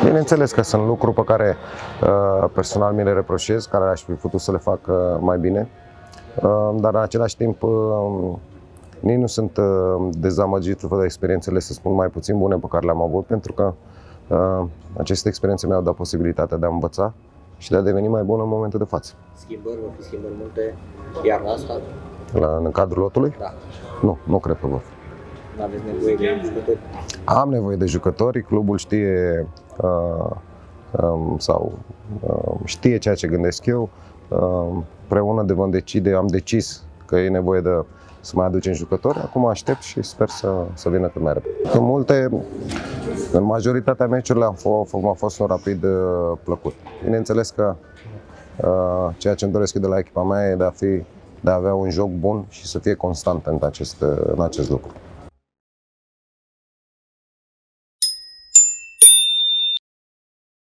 Bineînțeles că sunt lucruri pe care personal mi le reproșez, care aș fi putut să le fac mai bine, dar în același timp nici nu sunt dezamăgit de experiențele, să spun, mai puțin bune pe care le-am avut, pentru că aceste experiențe mi-au dat posibilitatea de a învăța și de a deveni mai bun în momentul de față. Schimbări, vor fi schimbări multe iarna asta? În cadrul lotului? Da. Nu cred că vor fi. Nu aveți nevoie de jucători? Am nevoie de jucători, clubul știe știe ceea ce gândesc eu. Împreună am decis că e nevoie să mai aducem jucători. Acum aștept și sper să vină cât mai repede. În majoritatea meciurilor a fost un Rapid plăcut. Bineînțeles că ceea ce îmi doresc eu de la echipa mea e de a avea un joc bun și să fie constant în acest lucru.